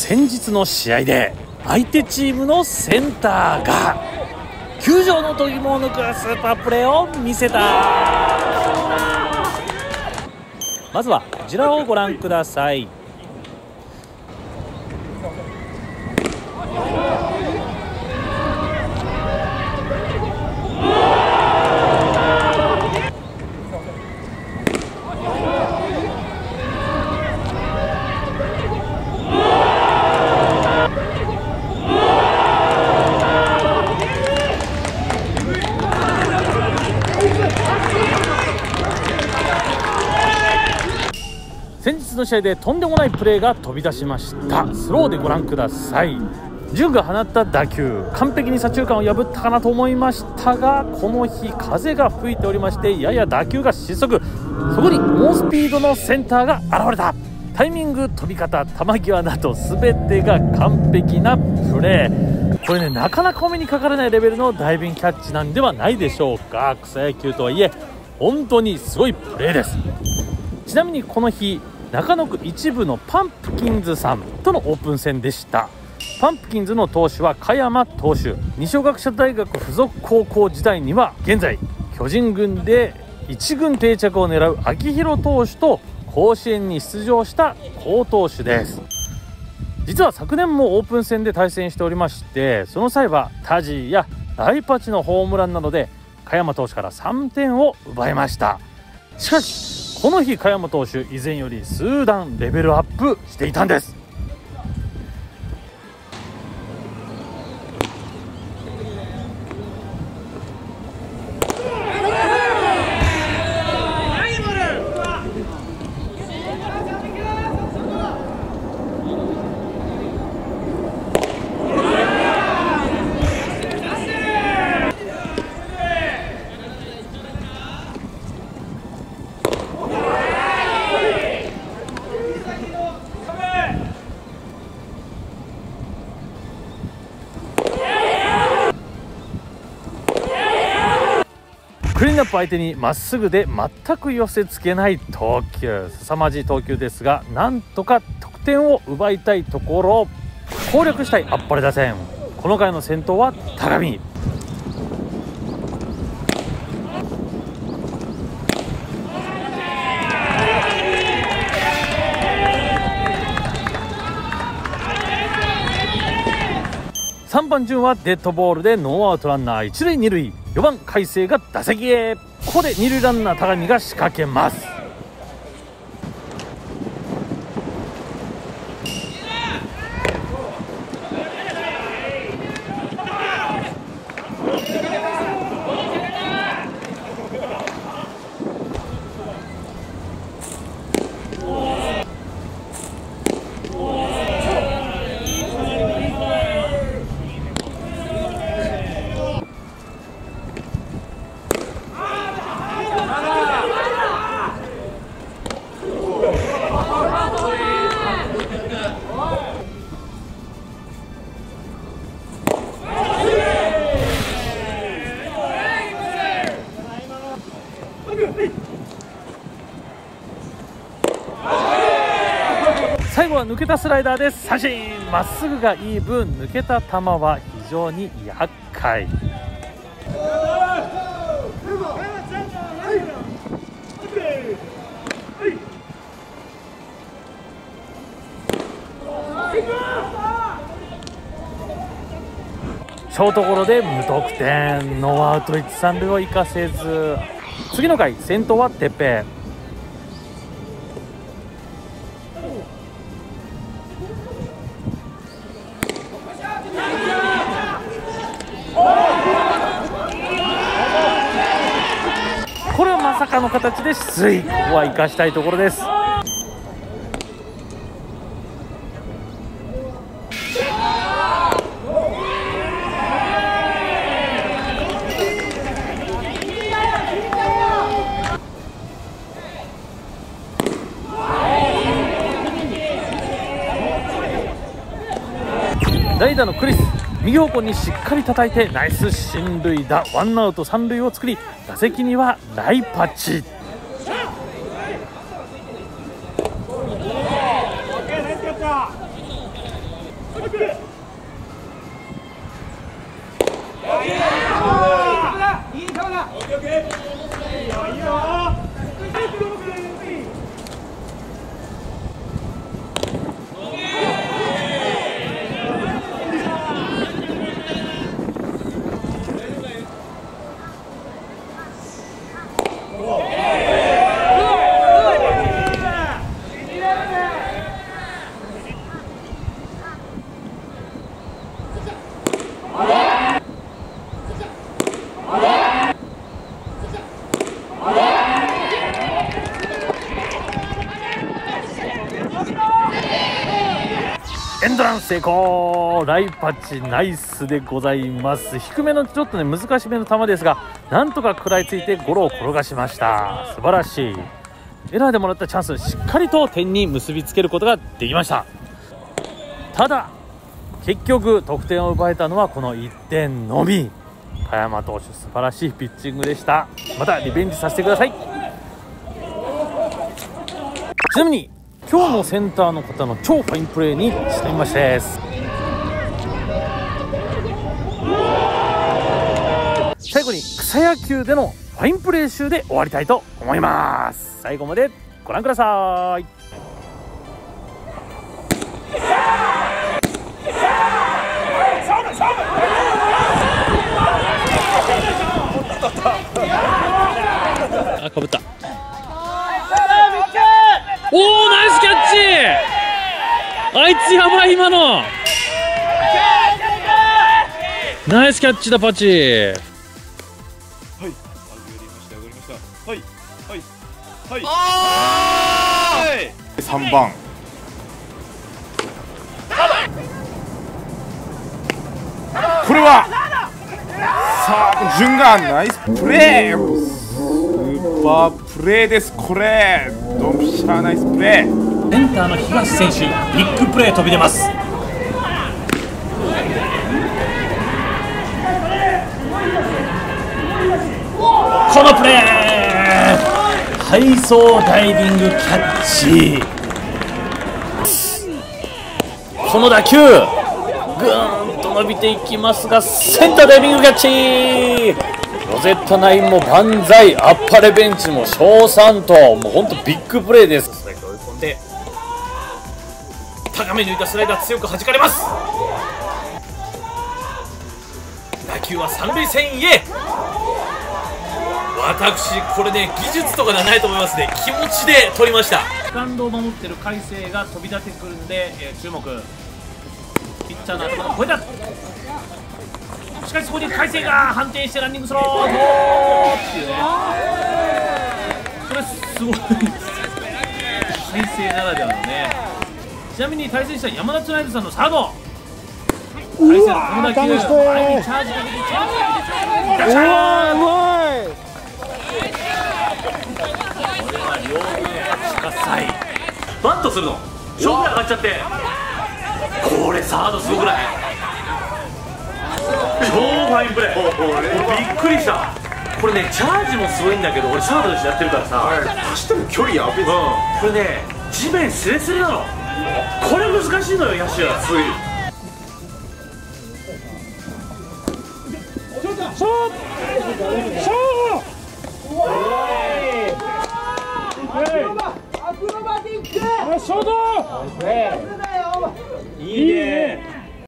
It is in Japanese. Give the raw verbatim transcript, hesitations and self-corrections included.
先日の試合で相手チームのセンターが球場の度肝を抜くスーパープレーを見せた。まずはこちらをご覧ください。先日の試合でとんでもないプレーが飛び出しました。スローでご覧ください。潤が放った打球、完璧に左中間を破ったかなと思いましたが、この日風が吹いておりまして、やや打球が失速。そこに猛スピードのセンターが現れた。タイミング、飛び方、球際など全てが完璧なプレー。これね、なかなかお目にかからないレベルのダイビングキャッチなんではないでしょうか。草野球とはいえ本当にすごいプレーです。ちなみにこの日、中野区一部のパンプキンズさんとのオープン戦でした。パンプキンズの投手は香山投手。二松学舎大学附属高校時代には現在巨人軍で一軍定着を狙う秋広投手と甲子園に出場した好投手です。実は昨年もオープン戦で対戦しておりまして、その際はタジーやライパチのホームランなどで香山投手からさんてんを奪いました。しかしこの日、香山投手以前より数段レベルアップしていたんです。クリーンアップ相手にまっすぐで全く寄せつけない投球、凄まじい投球ですが、なんとか得点を奪いたいところ。攻略したいあっぱれ打線。この回の先頭は高見。さんばん順はデッドボールでノーアウトランナー一塁二塁。よばん海星が打席へ。ここで二塁ランナー高見が仕掛けます。最後は抜けたスライダーで三振。まっすぐがいい分、抜けた球は非常に厄介。ショートゴロで無得点。ノーアウト一三塁を生かせず。次の回、先頭は哲平。これはまさかの形で出塁。ここは生かしたいところです。代打のクリス、右方向にしっかり叩いてナイス進塁打。ワンアウト三塁を作り、打席にはライパチ。 エンドラン成功。ライパチナイスでございます。低めのちょっとね難しめの球ですが、なんとか食らいついてゴロを転がしました。素晴らしい。エラーでもらったチャンスしっかりと点に結びつけることができました。ただ結局得点を奪えたのはこのいってんのみ。香山投手素晴らしいピッチングでした。またリベンジさせてください。ちなみに今日のセンターの方の超ファインプレーにちなみましてです。最後に草野球でのファインプレー集で終わりたいと思います。最後までご覧ください。あ、かぶった。おお、ナイスキャッチ。あいつやばい。今のナイスキャッチだパチ。はい、上がりました上がりました。はいはいはい。 さんばんこれはさあ順がナイスプレー。スーパープレーです。これドンピシャーナイスプレー。 センターの東選手ビッグプレー飛び出ます。このプレー背走ダイビングキャッチ。この打球ぐーんと伸びていきますがセンターダイビングキャッチ。ロゼッタナインも万歳。あっぱれベンチも称賛と、もうほんとビッグプレーです。ストライク追い込んで高めに浮いたスライダー強く弾かれます。打球は三塁線へ。私これね技術とかではないと思いますね。気持ちで取りました。セカンドを守ってる海星が飛び出てくるんで、えー、注目。ピッチャーの頭の声だ。しかしそこに海星が判定してランニングスロードーっていうね、これすごい海星ならではのね。ちなみに対戦した山田ツナイブさんのサード海星のこの打球前にチャージかけてチャージかけてチャージかけてガシャーン。これは両軍八喝采。バントするの勝負が上がっちゃって、これサードすごくない？超ファインプレー。びっくりした。これねチャージもすごいんだけど、俺サードでやってるからさ、 走っても距離やべえ。うん、 これね地面スレスレなの。これ難しいのよ野手。 熱い。 ショーショーショートいいね。